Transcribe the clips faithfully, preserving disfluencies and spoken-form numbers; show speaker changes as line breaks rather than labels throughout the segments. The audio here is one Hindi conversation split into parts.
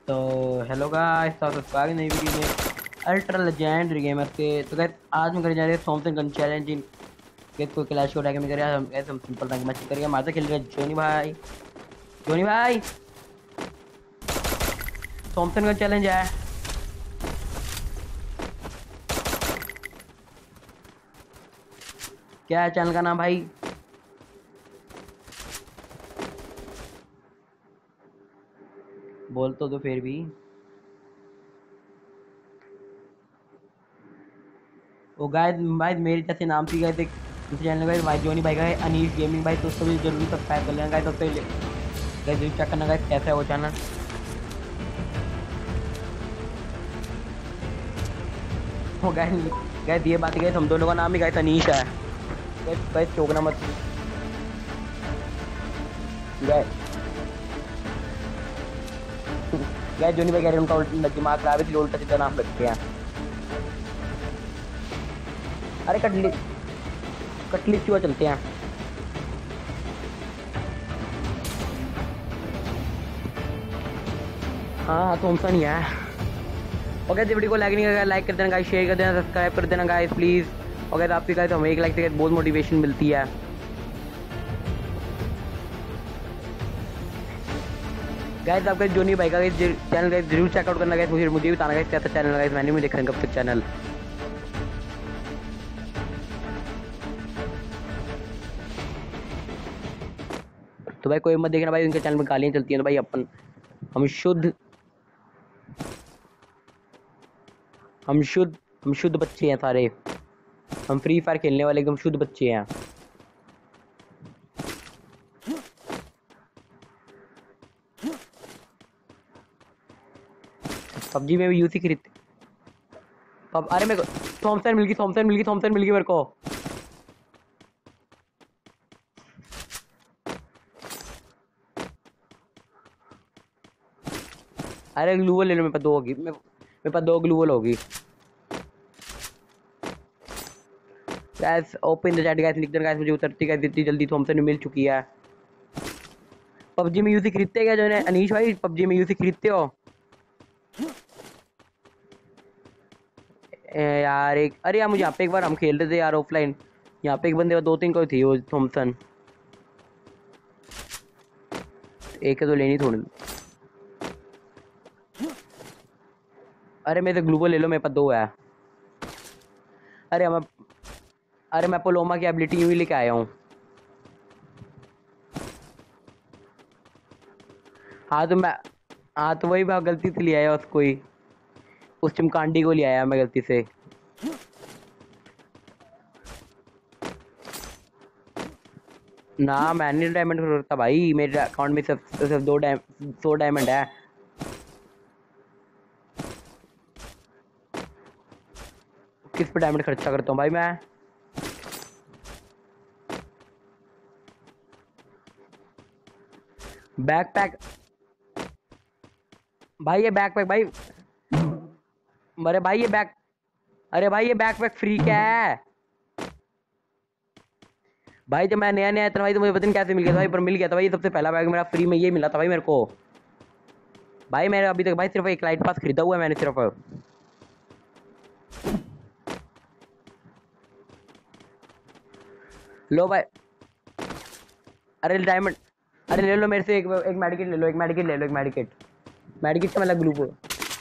तो हेलो गाइस, स्वागत है नई वीडियो में अल्ट्रा लेजेंडरी गेमर के। तो गाइस आज हम करने जा रहे हैं Thompson gun challenge in guys कोई क्लैश को में करें हम। गाइस हम सिंपल रैंक मैच करेंगे। हमारे खेल रहे हैं जोनी भाई। जोनी भाई थॉमसन गन चैलेंज है। क्या है चैनल का नाम भाई? बोल तो दो फिर भी। वो गाइस भाई मेरे जैसे नाम थी गाइस एक दूसरे चैनल का भाई जोनी भाई का है अनीश गेमिंग भाई, तो उसको भी जरूर सब्सक्राइब कर लेना गाइस। तो गाइस जरूर चेक करना गाइस कैसा है वो चैनल। वो गाइस गाइस ये बात गाइस हम दोनों का नाम ही गाइस अनीश है। गाइस गाइस चौकना मत गाइस। गाइस जोनी भाई कह रहे हैं उनका उल्टा दिमाग खराब है इसलिए उल्टा सीधा नाम रखते हैं। अरे कटली कटली चुआ चलते हैं। हाँ थॉमसन ही है। ओके वीडियो को लाइक नहीं करेगा लाइक कर देना गाइस, शेयर कर देना, सब्सक्राइब कर देना गाइस प्लीज। ओके आपकी गाइस हमें एक लाइक से बहुत मोटिवेशन मिलती है। गाइस आपका जोनी भाई का चैनल गाइस जरूर चेकआउट करना गाइस। मुझे मुझे भी बताना गाइस कैसा चैनल गाइस, मैंने भी देखा कब तक चैनल। तो भाई कोई मत देखना भाई, उनके चैनल में गालियां चलती हैं। तो भाई अपन हम शुद्ध हम शुद्ध हम शुद्ध बच्चे हैं सारे। हम फ्री फायर खेलने वाले एकदम शुद्ध बच्चे हैं। पबजी में भी यूसी खरीदते पब। अरे मेरे को थॉमसन मिल गई थॉमसन मिल गई थॉमसन मिल गई मेरे को। अरे ग्लूवल ले लो, मेरे पास दो होगी। मेरे पास दो ग्लूवल होगी। Guys open the chat guys लिख देना गैस। मुझे उतरती गैस इतनी जल्दी थॉमसन मिल चुकी है। पबजी में यूसी खरीदते क्या जो है अनीश भाई? पबजी में यूसी खरीदते हो ए यार? एक अरे यार मुझे यहाँ पे एक बार हम खेल रहे थे यार ऑफलाइन। यहाँ पे एक बंदे दो तीन कोई थी वो थॉमसन। एक है तो लेनी थोड़ी। अरे मेरे से ग्लूवल ले लो, मेरे पास दो है। अरे मैं अरे मैं पोलोमा की एबिलिटी यूं ही लेके आया हूँ। हाँ तो मैं हाँ तो वही मैं गलती से ले आया उसको ही। उस चिमकांडी को ले आया मैं गलती से। ना मैंने डायमंड करता भाई, मेरे अकाउंट में सिर्फ सिर्फ दो डाय सौ डायमंड है। किस पे डायमंड खर्चा करता हूँ भाई मैं? बैकपैक भाई, ये बैकपैक भाई। अरे भाई ये बैक अरे भाई ये बैकपैक फ्री क्या है भाई? जब मैं नया नया था भाई तो मुझे पता नहीं कैसे मिल गया था भाई, पर मिल गया था भाई। सबसे पहला बैग मेरा फ्री में ये मिला था भाई मेरे को। भाई मैंने अभी तक भाई सिर्फ एक लाइट पास खरीदा हुआ है मैंने सिर्फ। लो भाई। अरे डायमंड अरे ले लो मेरे से एक एक मेडिकेट ले लो, एक मेडिकेट ले लो, एक मेडिकेट। मेडिकेट का मतलब ग्लूको।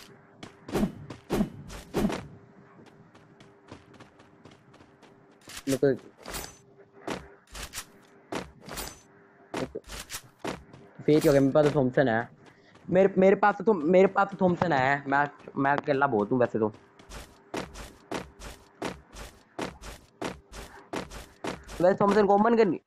फेक हो गया। मेरे पास तो थॉमसन है। मेरे मेरे पास तो मेरे पास तो थॉमसन है। मैं मैं अकेला बहुत हूँ वैसे तो। वैसे थॉमसन कॉमन करनी।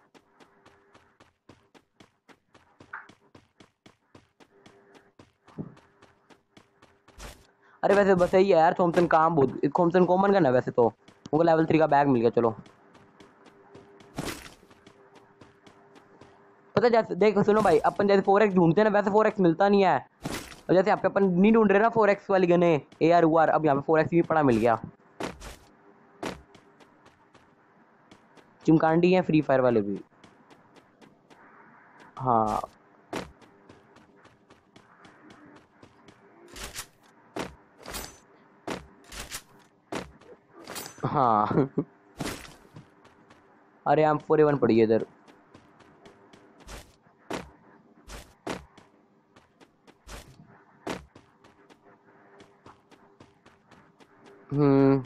अरे वैसे बस यही है यार, थॉमसन काम बहुत। थॉमसन कॉमन करना है वैसे तो। उनको लेवल थ्री का बैग मिल गया। चलो पता जैसे देख सुनो भाई, अपन जैसे फोर एक्स ढूंढते हैं ना वैसे फोर एक्स मिलता नहीं है। और जैसे यहाँ पे अपन नहीं ढूंढ रहे ना फोर एक्स वाली गने ए आर यू आर, अब यहाँ पे फोर एक्स भी पड़ा मिल गया। चिमकांडी है फ्री फायर वाले भी। हाँ हाँ। अरे हम फोर वन पड़ी है इधर। हम्म।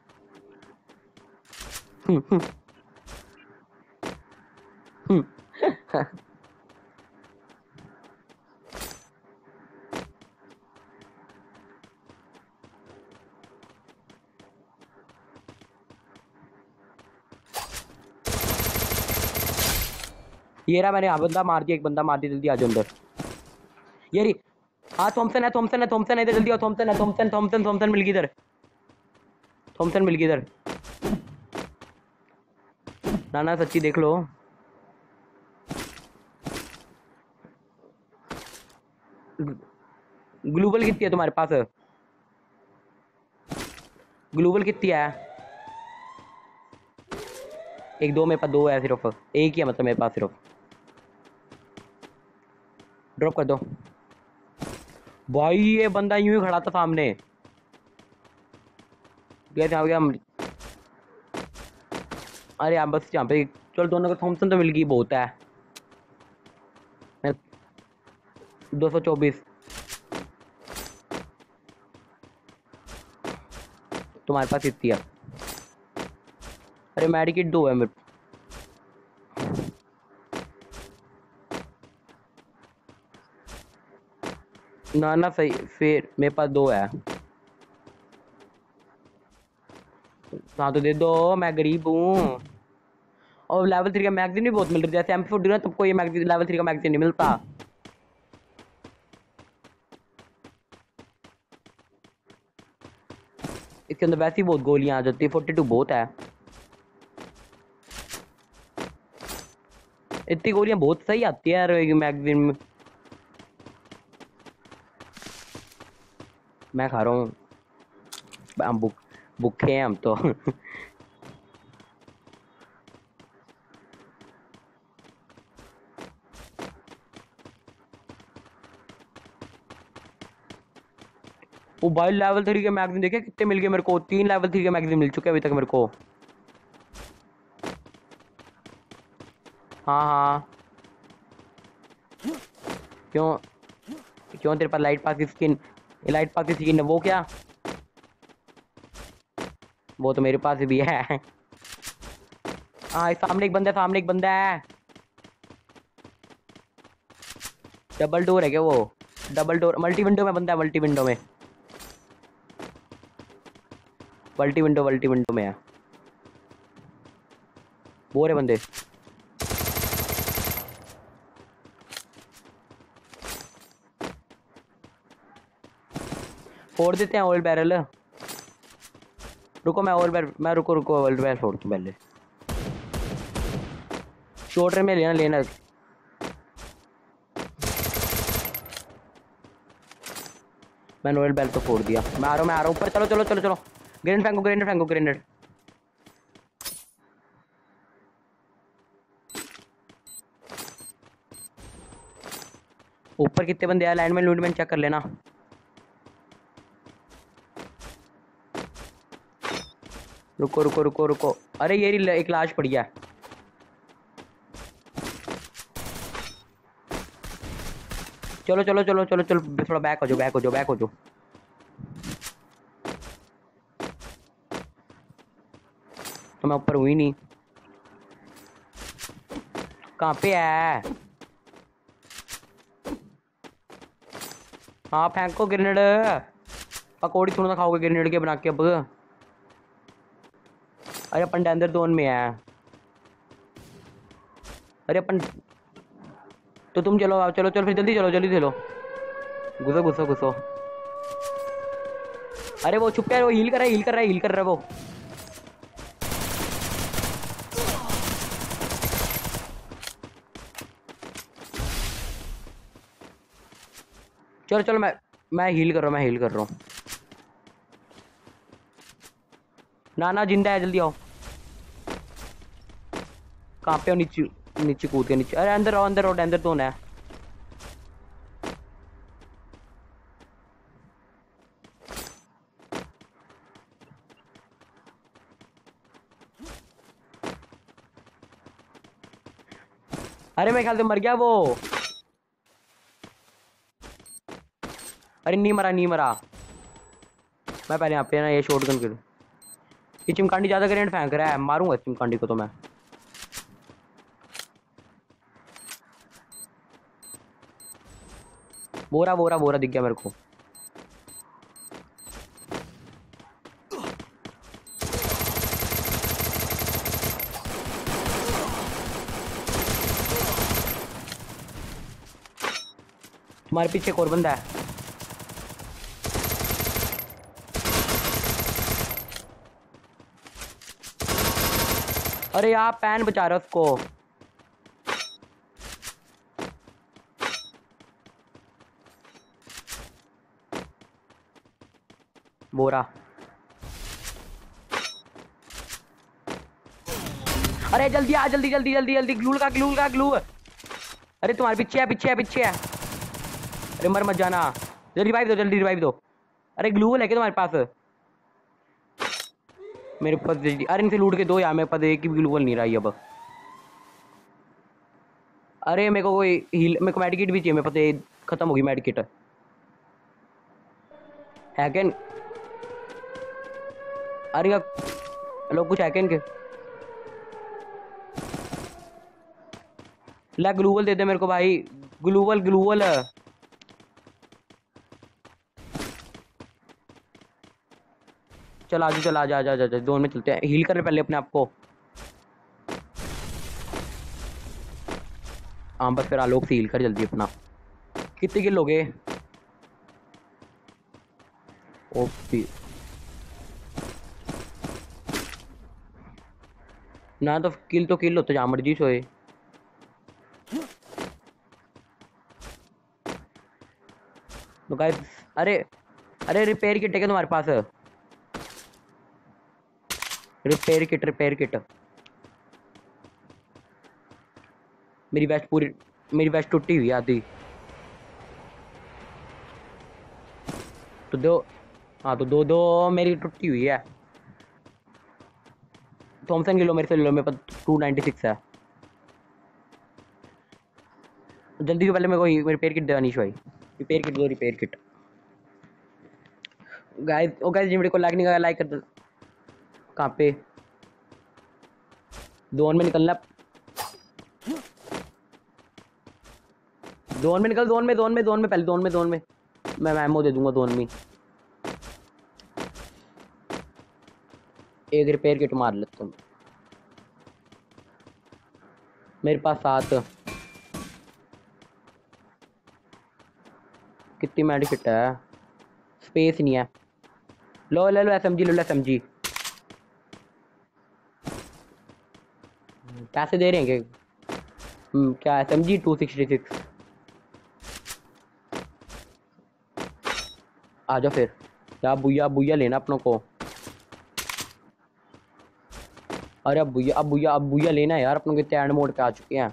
ये रहा, मैंने यहाँ बंदा मार दिया, एक बंदा मार दिया, जल्दी आ जाओ अंदर। ये रही। हाँ थॉमसन है, थॉमसन है, थॉमसन है इधर, जल्दी आओ, थॉमसन है, थॉमसन थॉमसन थॉमसन मिल गई इधर, थॉमसन मिल गई इधर। ना ना सच्ची देख लो। ग्लूबल कितनी है तुम्हारे पास? ग्लूबल कितनी है? एक दो, मेरे पास दो है सिर्फ, एक ही है मतलब मेरे पास सिर्फ। ड्रॉप कर दो भाई। ये बंदा यूं ही खड़ा था सामने। कैसे आ गया? अरे आप बस यहाँ पे चल, दोनों को थॉमसन तो मिल गई, बहुत है। दो सौ चौबीस। तुम्हारे पास इतनी है? अरे मेडिकेट दो है मेरे। ना ना सही, फिर मेरे पास दो है। हाँ तो दे दो, मैं गरीब हूँ। और लेवल थ्री का मैगजीन भी बहुत मिल रही है, जैसे एम फोर्टी ना, तुमको ये मैगजीन लेवल थ्री का मैगजीन नहीं मिलता। इसके अंदर वैसे ही बहुत गोलियां आ जाती है, फोर्टी टू बहुत है। इतनी गोलियां बहुत सही आती है यार मैगजीन में। मैं खा रहा हूँ। हम भूख भूखे हैं हम तो। वो भाई लेवल थ्री के मैगजीन देखे कितने मिल गए मेरे को? तीन लेवल थ्री के मैगजीन मिल चुके हैं अभी तक मेरे को। हाँ हाँ। क्यों? क्यों तेरे पास लाइट पास की स्किन? लाइट पास की स्किन है वो क्या? वो तो मेरे पास भी है। हाँ सामने एक बंदा है, सामने एक बंदा है। डबल डोर है क्या वो? डबल डोर मल्टी विंडो में बंदा है, मल्टी विंडो में, मल्टी विंडो मल्टी विंडो में है वो रे बंदे। फोड़ देते हैं ओल्ड बैरल। रुको मैं ओल्ड बैरल, मैं रुको रुको ओल्ड बैरल फोड़ दूं पहले। शॉर्टर में लेना लेना। मैंने ओल्ड बैरल तो फोड़ दिया। मैं आ रहा हूँ, मैं आ रहा हूँ ऊपर। चलो चलो चलो चलो। ग्रेनेड फेंको, ग्रेनेड फेंको, ग्रेनेड। ऊपर कितने बंदे आए? लाइनमैन लूटमैन चेक कर लेना। रुको रुको रुको रुको। अरे ये रही, एक लाश पड़ी है। चलो चलो चलो चलो चलो, थोड़ा बैक हो जाओ, बैक हो जाओ, बैक हो जाओ। तो मैं ऊपर हुई नहीं। कहाँ पे है? हाँ फेंको ग्रेनेड। पकौड़ी थोड़ा ना खाओगे ग्रेनेड के बना के अब? अरे अपन डेंजर जोन में है। अरे अपन तो तुम चलो, आओ चलो चलो, फिर जल्दी चलो, जल्दी चलो। घुसो घुसो घुसो। अरे वो छुप गया, वो हील कर रहा है, हील कर रहा है, हील कर रहा है वो। चलो चलो, मैं मैं हील कर रहा हूँ, मैं हील कर रहा हूँ। ना ना जिंदा है, जल्दी आओ। कहाँ पे हो? नीचे नीचे कूद के नीचे। अरे अंदर आओ, अंदर आओ, अंदर तो है। अरे मेरे ख्याल से मर गया वो। अरे नहीं मरा नहीं मरा। मैं पहले यहाँ पे ना ये शॉटगन कर। ये चिमकांडी ज्यादा ग्रेनेड फेंक रहा है, मारूंगा इस चिमकांडी को तो मैं। बोरा बोरा बोरा दिख गया मेरे को। तुम्हारे पीछे एक और बंदा है। अरे यार पैन बचा रहा उसको। बोरा। अरे जल्दी आ, जल्दी जल्दी जल्दी जल्दी। ग्लू का ग्लू का ग्लू। अरे तुम्हारे पीछे है पीछे है पीछे है। अरे मर मत जाना। जल्दी रिवाइव दो जल्दी रिवाइव दो। अरे ग्लू है क्या तुम्हारे पास? मेरे पास जल्दी। अरे इनसे लूट के दो यार, मेरे पास एक ही ग्लू नहीं रही अब। अरे मेरे को कोई हील, मेरे को मेडिकेट भी चाहिए। मेरे पास ये खत्म होगी मेडिकेट है क्या? अरे लोग कुछ है क्या इनके? ला ग्लूवल दे दे मेरे को भाई। ग्लूवल ग्लूवल। चल आजू चल आजा आजा आजा जोन में चलते हैं। हील कर पहले अपने आप को। हाँ बस फिर आलोक से हील कर जल्दी अपना। कितने किल हो गए? ओपी ना तो किल तो किल होते जहाँ मर्जी सोए। तो गाइस अरे अरे रिपेयर किट है क्या तुम्हारे पास? Repair kit repair kit. मेरी वेस्ट पूरी, मेरी वेस्ट टूटी हुई आधी। तो दो। हाँ तो दो दो मेरी टूटी हुई है। थॉमसन की लो मेरे से लो, मेरे पास टू नाइन्टी सिक्स है। जल्दी से पहले मेरे को रिपेयर किट देना नीश भाई। रिपेयर किट दो repair kit. Guys oh guys video को लाइक नहीं करा लाइक कर दो। कहाँ पे? जोन में निकलना। जोन में निकल। जोन में जोन में जोन में पहले जोन में जोन में मैं एमओ दे दूंगा जोन में। एक रिपेयर किट मार लेता हूँ। मेरे पास सात। कितनी मेडिकेट है? स्पेस नहीं है। लो ले लो एसएमजी लो लो एसएमजी। पैसे दे रहे हैं क्या? क्या एसएमजी टू सिक्सटी सिक्स। आ जाओ फिर। क्या बुया बुया लेना अपनों को। अरे अब बुया अब बुया अब बुया लेना है यार अपनों के। एंड मोड पे आ चुके हैं।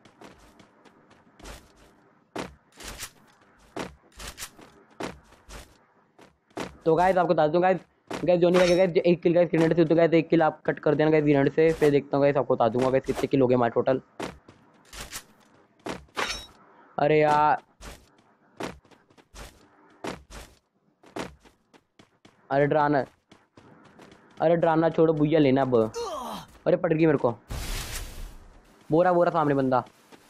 तो गाइस आपको बता दूं गाइस गाइस जोनी भाई गाइस एक किल गाइस ग्रेनेड से। तो गाइस एक किल आप कट कर देना गाइस ग्रेनेड से। फिर देखता हूँ गाइस आपको बता दूंगा गाइस कितने किल हो गए हमारे टोटल। अरे यार अरे डराना। अरे डराना छोड़ो बुया लेना अब। अरे पड़ गई मेरे को। बोरा बोरा सामने बंदा।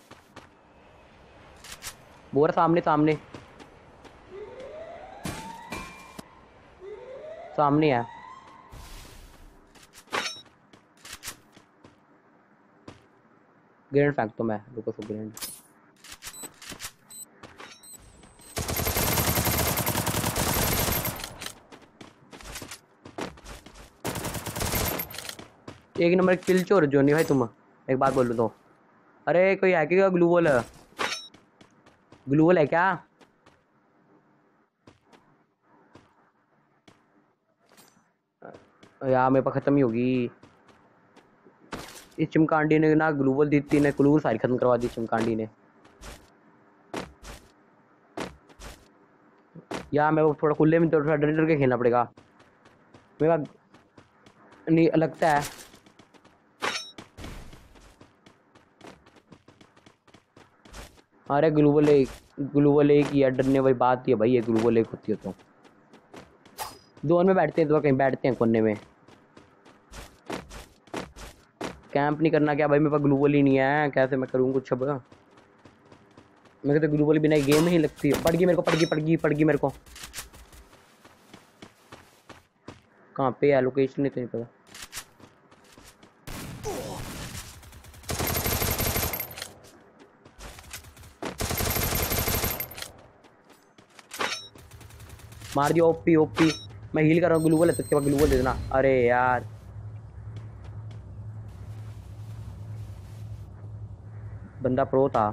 बोरा सामने सामने सामने है। ग्रेनेड फेंक तो मैं रुको सो ग्रेनेड। एक नंबर किल चोर जोनी भाई तुम। एक बात बोलूं तो। अरे कोई है क्या ग्लूवल? ग्लूवल है क्या? यार मेरे पास खत्म ही होगी। इस चिमकांडी ने ना ग्लूवल दी थी, ने ग्लूवल सारी खत्म करवा दी चिमकांडी ने। यार मेरे को थोड़ा खुले में थोड़ा डर डर के खेलना पड़ेगा। मेरा नहीं लगता है। अरे ग्लूवल एक ग्लूवल एक ही डरने वाली बात ही है भाई, ये ग्लूवल एक होती है तो जोन में बैठते हैं तो कहीं बैठते हैं कोने में। कैंप नहीं करना क्या भाई, मेरे पास ग्लूवल ही नहीं है, कैसे मैं करूँ कुछ अब। मेरे तो ग्लूवल बिना गेम ही लगती है। पड़ गई मेरे को, पड़ गई पड़ गई पड़ गई मेरे को। कहाँ पे है लोकेशन, नहीं तो नहीं पता। मार दिया ओपी ओपी। मैं हील कर रहा हूँ, ग्लूवल है तो ग्लूवल दे देना। अरे यार बंदा प्रो था।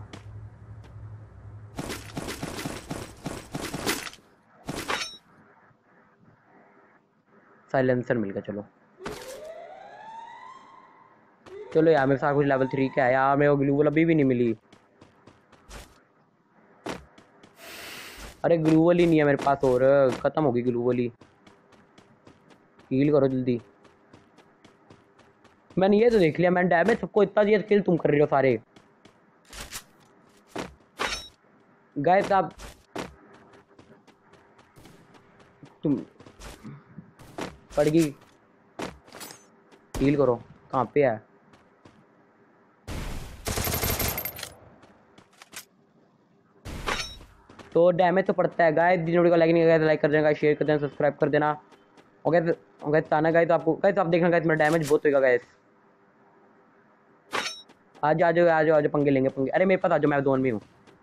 साइलेंसर मिल गया। चलो चलो यार, मेरे साथ कुछ लेवल थ्री का है यार, मेरे को ग्लूवल अभी भी नहीं मिली। अरे ग्लूवल ही नहीं है मेरे पास, और खत्म होगी ग्लूवल ही। हील करो जल्दी। मैंने ये तो देख लिया, मैंने डैमेज सबको इतना दिया, किल तुम कर रहे हो सारे। गए साहब तुम। पड़ गई। हील करो। कहाँ पे है? तो डैमेज तो पड़ता है गाइस। वीडियो को लाइक नहीं किया तो लाइक कर देना, शेयर कर देना, सब्सक्राइब कर देना। ओके ओके ताना गाइस, तो आपको गाइस आप देखना गाइस मेरा डैमेज बहुत होगा गाइस। आज आ जाओ आ जाओ आ जाओ, पंगे लेंगे पंगे। अरे मेरे पास आ जाओ, मैं दोन में हूँ,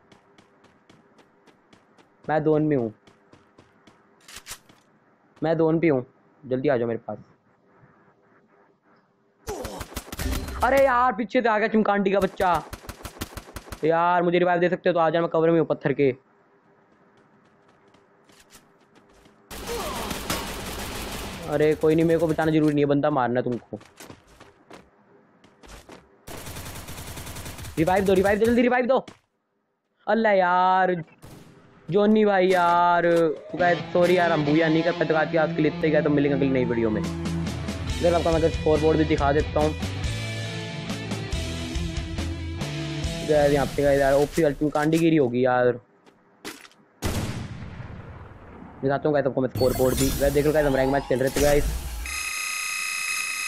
मैं दोन में हूँ, मैं दोन पे हूँ, जल्दी आ जाओ मेरे पास। अरे यार पीछे से आ गया चिमकांडी का बच्चा। यार मुझे रिवाइव दे सकते हो तो आ जाओ, मैं कवर में हूँ पत्थर के। अरे कोई नहीं, मेरे को बचाना जरूरी नहीं है, बंदा मारना है तुमको। रिवाइव दो रिवाइव दो जल्दी रिवाइव दो। अल्लाह यार जोनी भाई यार, सॉरी यार, हम भूया नहीं कर पाते आज की आज के लिए इतने गए, तो मिलेंगे अगली नई वीडियो में। इधर आपका मैं स्कोर बोर्ड भी दिखा देता हूँ यहाँ पे यार। ओपी वाली कांडी गिरी होगी यार, दिखाता हूँ गाइस आपको मैं स्कोर बोर्ड भी। गाइस देख लो गाइस हम रैंक मैच खेल रहे थे गाइस।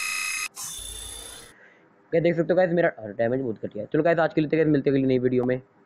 गाइस देख सकते हो गाइस मेरा डैमेज बहुत घटिया है। चलो गाइस आज के लिए मिलते हैं अगली नई वीडियो में।